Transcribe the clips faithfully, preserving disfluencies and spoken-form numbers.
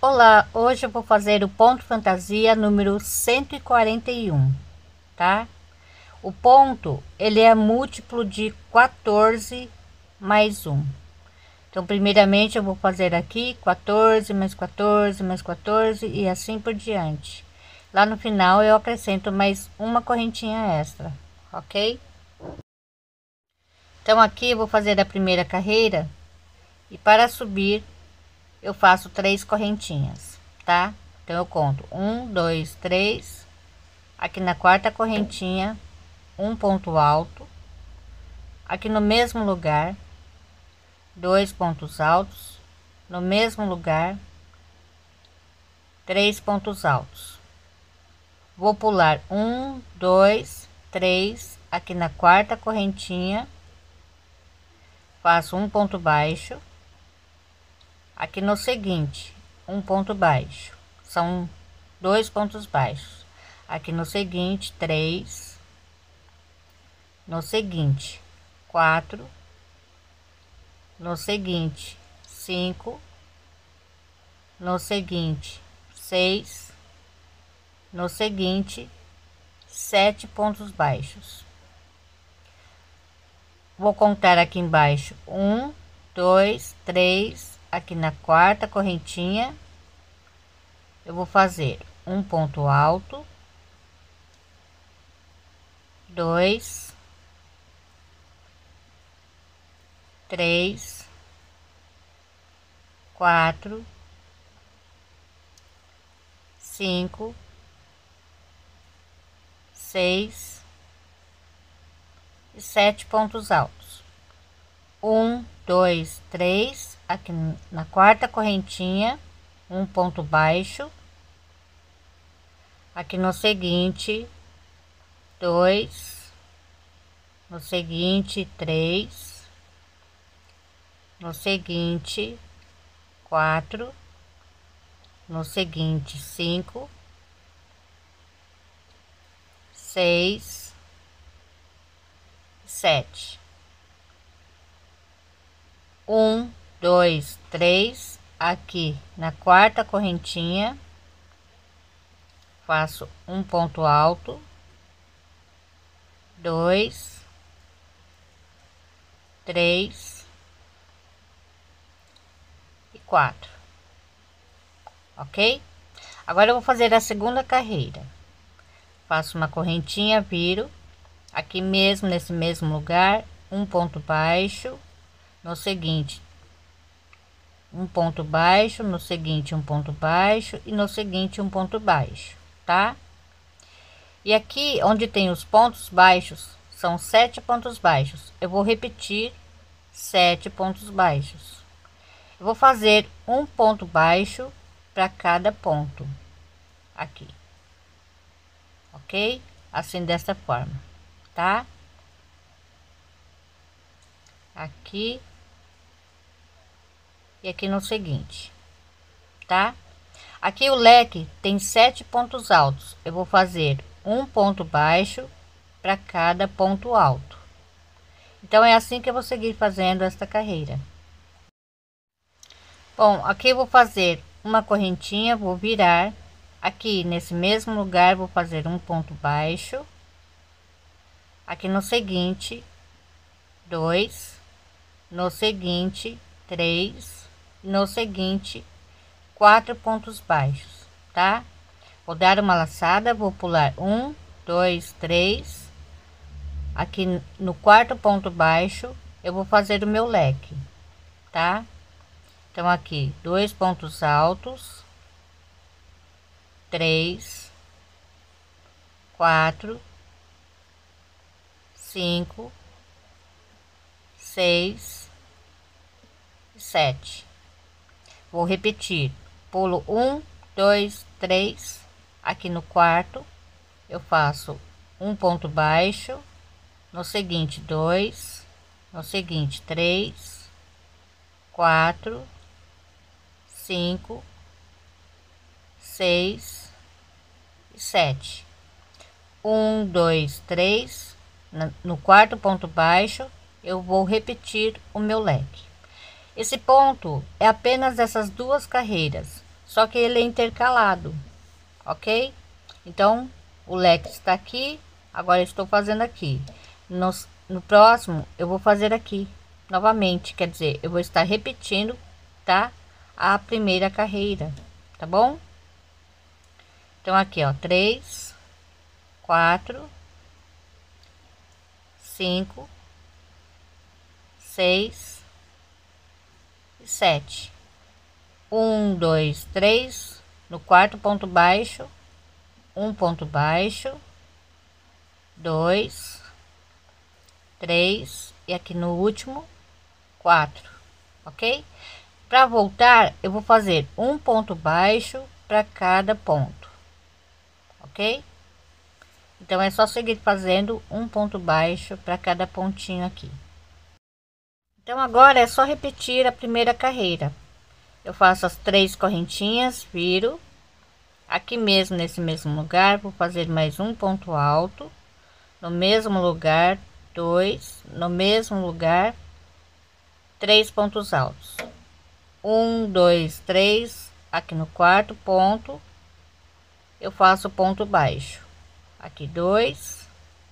Olá, hoje eu vou fazer o ponto fantasia número cento e quarenta e um, tá? O ponto, ele é múltiplo de quatorze mais um. Então, primeiramente, eu vou fazer aqui quatorze mais quatorze mais quatorze e assim por diante. Lá no final, eu acrescento mais uma correntinha extra, ok? Então, aqui eu vou fazer a primeira carreira e para subir, eu faço três correntinhas, tá? Então eu conto um, dois, três. Aqui na quarta correntinha, um ponto alto. Aqui no mesmo lugar, dois pontos altos. No mesmo lugar, três pontos altos. Vou pular um, dois, três. Aqui na quarta correntinha, faço um ponto baixo. Aqui no seguinte, um ponto baixo, são dois pontos baixos. Aqui no seguinte, três. No seguinte, quatro. No seguinte, cinco. No seguinte, seis. No seguinte, sete pontos baixos. Vou contar aqui embaixo um, dois, três. Aqui na quarta correntinha, eu vou fazer um ponto alto, dois, três, quatro, cinco, seis e sete pontos altos. Um, dois, três. Aqui na quarta correntinha, um ponto baixo. Aqui no seguinte, dois. No seguinte, três. No seguinte, quatro. No seguinte, cinco, seis, sete. Um, dois, três. Aqui na quarta correntinha, faço um ponto alto, dois, três e quatro, ok? Agora eu vou fazer a segunda carreira. Faço uma correntinha, viro aqui mesmo nesse mesmo lugar, um ponto baixo. No seguinte, um ponto baixo. No seguinte, um ponto baixo. E no seguinte, um ponto baixo, tá? E aqui onde tem os pontos baixos, são sete pontos baixos. Eu vou repetir sete pontos baixos. Eu vou fazer um ponto baixo para cada ponto aqui, ok? Assim, dessa forma, tá? Aqui e aqui no seguinte, tá? Aqui o leque tem sete pontos altos. Eu vou fazer um ponto baixo para cada ponto alto. Então é assim que eu vou seguir fazendo esta carreira. Bom, aqui eu vou fazer uma correntinha, vou virar aqui nesse mesmo lugar, vou fazer um ponto baixo. Aqui no seguinte, dois. No seguinte, três. No seguinte, quatro pontos baixos, tá? Vou dar uma laçada, vou pular um, dois, três. Aqui no quarto ponto baixo, eu vou fazer o meu leque, tá? Então aqui, dois pontos altos, três, quatro, cinco, seis, sete. Vou repetir, pulo um, dois, três. Aqui no quarto, eu faço um ponto baixo. No seguinte, dois. No seguinte, três, quatro, cinco, seis e sete. Um, dois, três. No quarto ponto baixo, eu vou repetir o meu leque. Esse ponto é apenas essas duas carreiras, só que ele é intercalado, ok? Então o leque está aqui, agora estou fazendo aqui. No, no próximo eu vou fazer aqui novamente, quer dizer, eu vou estar repetindo, tá? A primeira carreira, tá bom? Então aqui, ó, três, quatro, cinco, seis e sete. Um, dois, três, no quarto ponto baixo, um ponto baixo, dois, três e aqui no último quatro, ok? Para voltar, eu vou fazer um ponto baixo para cada ponto, ok? Então é só seguir fazendo um ponto baixo para cada pontinho aqui. Então agora é só repetir a primeira carreira. Eu faço as três correntinhas, viro aqui mesmo, nesse mesmo lugar, vou fazer mais um ponto alto, no mesmo lugar, dois, no mesmo lugar, três pontos altos, um, dois, três, aqui no quarto ponto eu faço ponto baixo, aqui dois,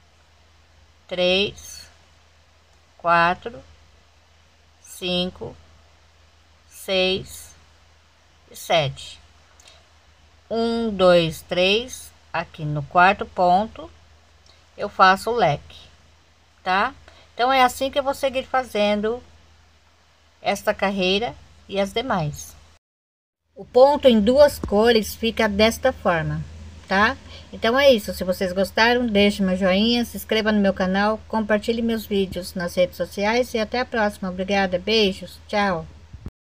três, quatro, cinco, seis e sete. Um, dois, três, aqui no quarto ponto eu faço o leque, tá? Então é assim que eu vou seguir fazendo esta carreira e as demais. O ponto em duas cores fica desta forma, tá? Então é isso. Se vocês gostaram, deixe meu joinha, se inscreva no meu canal, compartilhe meus vídeos nas redes sociais e até a próxima. Obrigada, beijos, tchau.